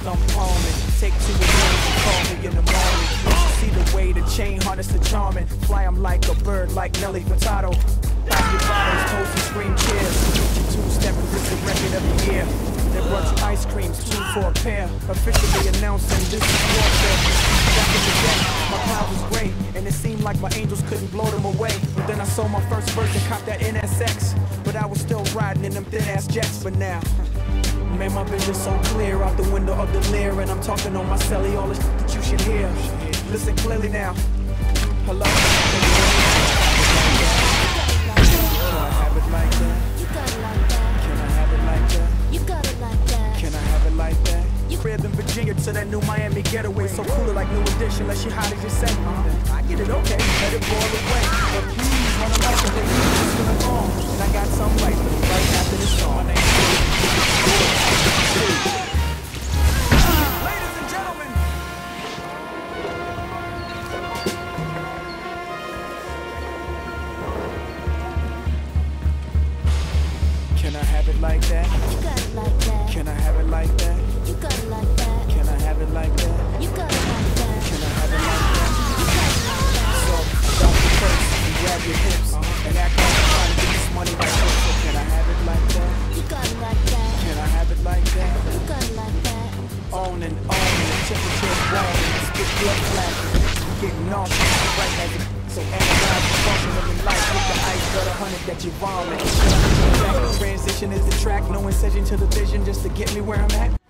thumb palming. Take two again and call me in the morning. See the way the chain harness the charming. Fly 'em like a bird, like Nelly Furtado. Pop your bottles, toast and scream cheers. Your two-steppers is the record of the year. They brought you ice creams, 2 for a pair. Officially announcing this is warfare. Back in the day, my cloud was great, and it seemed like my angels couldn't blow them away. But then I sold my first verse and copped that NSX. But I was still riding in them thin-ass jets. But now, man, my vision's so clear out the window of the Lear, and I'm talking on my celly, all the shit that you should hear. Listen clearly now. Hello? Can I have it like that? You got it like that. Can I have it like that? You got it like that. Can I have it like that? Crib in Virginia to that new Miami getaway. So cooler like New Edition, unless you hot as you say. I get it, okay, let it boil away. But please, wanna like the way it's gonna go on. And I got some right for you right after this song. My name's ladies and gentlemen. Can I have it like that? You got it like that. Can I have it like that? You got it like that. Can I have it like that? You got it like that. Can I have it like that? You got it like that. So, stop the first and grab your hips and act like you're trying to get this money right quick. So can I have it like that? You got it like that. Can I have it like that? You got it like that. On and the temperature's warming, spit blood flashing, getting nauseous, right as it. So analyze the function of your life with the ice butter 100 that you vomit. Transition is the track, no incision to the vision just to get me where I'm at.